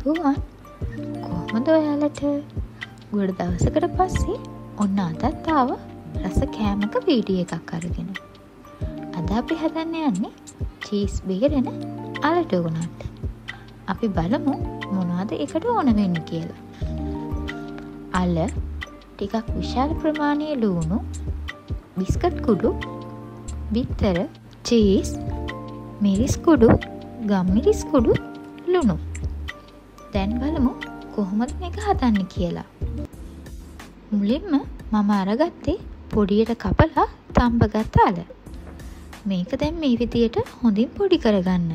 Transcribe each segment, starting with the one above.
අයිබෝවන් කොහොමද ඔයාලට ගොඩ දවසකට පස්සේ ඔන්න අදත් ආව රස කෑමක වීඩියෝ එකක් අරගෙන. අද අපි හදන්න යන්නේ චීස් බේරෙන අල ඩෝනට්. අපි බලමු මොනවද එකට ඕන වෙන්නේ කියලා. අල, ටිකක් විශාල ප්‍රමාණයේ ලුණු, බිස්කට් කුඩු, බිත්තර, චීස්, මිරිස් කුඩු, ගම්මිරිස් කුඩු, ලුණු. දැන් බලමු කොහොමද මේක හදන්නේ කියලා. මුලින්ම මම අරගත්තේ පොඩියට කපලා තඹගත් අල. මේක දැන් මේ විදියට හොඳින් පොඩි කරගන්න.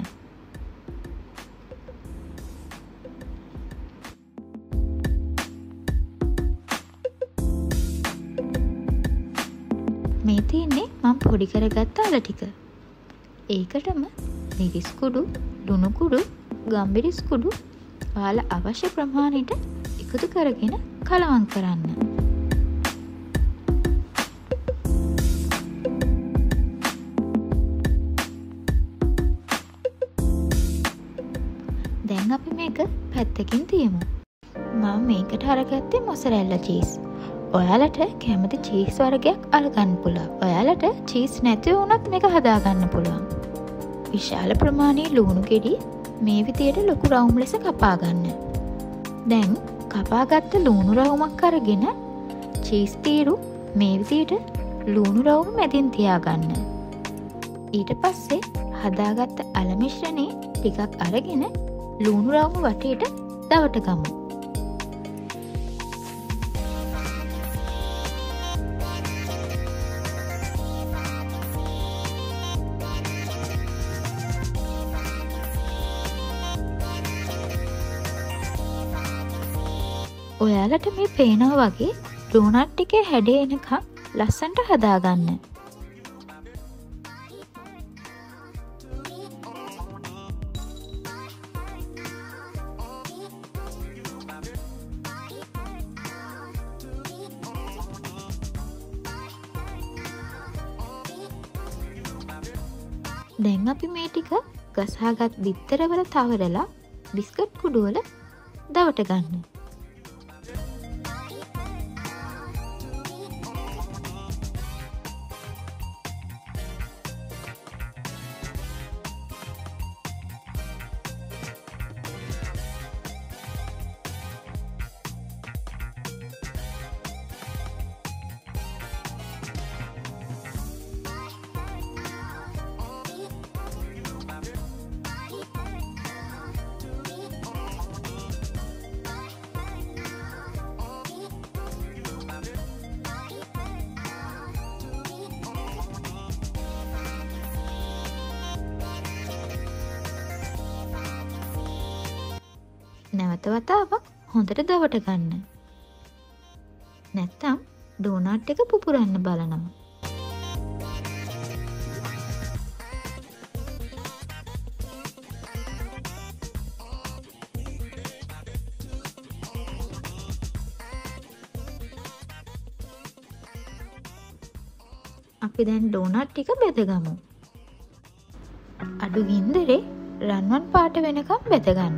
මේ තියෙන්නේ මම පොඩි කරගත්ත අල ටික. ඒකටම මිරිස් කුඩු, ලුණු කුඩු, ගම්මිරිස් කුඩු ඔයාලා අවශ්‍ය ප්‍රමාණයට එකතු කරගෙන කලවම් කරන්න. දැන් අපි මේක පැත්තකින් තියමු. මම මේකට අරගත්තේ මොසරෙල්ලා චීස්. ඔයාලට කැමති චීස් වර්ගයක් අරගන්න පුළුවන්. ඔයාලට චීස් නැති වුණත් මේක හදාගන්න පුළුවන්. විශාල ප්‍රමාණයේ ලුණු ගෙඩි මේ විදියට ලොකු රවුම් ලෙස කපා ගන්න. දැන් කපාගත්ත ලුණු රවුමක් අරගෙන චීස් තීරු මේ විදියට ලුණු රවුම මැදින් තියාගන්න. ඊට පස්සේ හදාගත්ත අල මිශ්‍රණේ ටිකක් අරගෙන ලුණු රවුම වටේට දවට ගමු. ඔයාලට මේ පේනවා වගේ ඩෝනට් ටිකේ හැඩය එනකම් ලස්සනට හදාගන්න. දැන් අපි මේ ටික ගසාගත් බිත්තරවල තවරලා බිස්කට් කුඩුවල දවට ගන්න. නැවත වතාවක් හොඳට දවට ගන්න. නැත්තම් ඩෝනට් එක පුපුරන්න බලනවා. අපි දැන් ඩෝනට් ටික බෙදගමු. අඩු ගින්දරේ රන්වන් පාට වෙනකම් බෙදගන්න.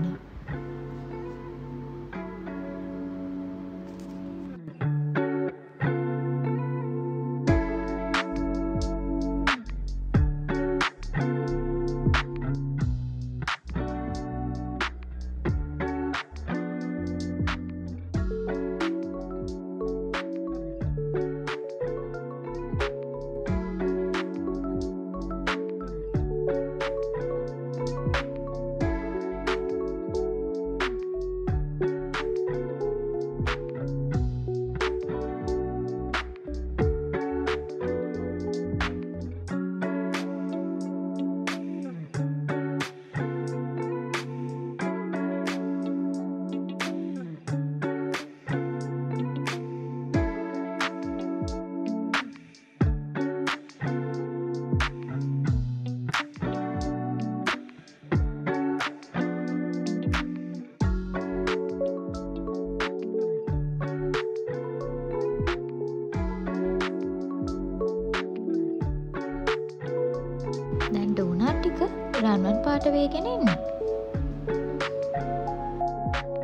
දැන් ඩෝනට් ටික රන්වන් පාට වේගෙන එන්න.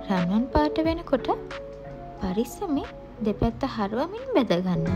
රන්වන් පාට වෙනකොට පරිස්සමෙන් දෙපැත්ත හරවමින් බෙදගන්න.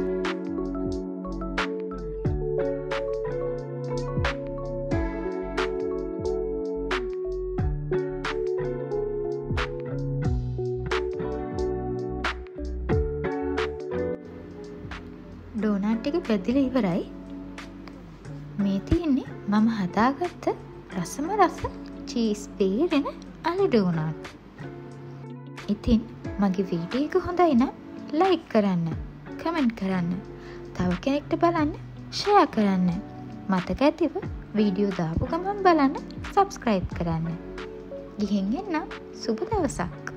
ඩෝනට් ටික බෙදලා ඉවරයි. මේ තියෙන්නේ මම හදාගත්ත රසම රස චීස් බේරෙන අලු ඩෝනට්. ඉතින් මගේ වීඩියෝ එක හොඳයි නම් ලයික් කරන්න, කමෙන්ට් කරන්න, තව කෙනෙක්ට බලන්න ෂෙයා කරන්න. මතක ඇතිව වීඩියෝ දාපු ගමන් බලන්න සබ්ස්ක්‍රයිබ් කරන්න. ගිහින් එන්න සුබ දවසක්.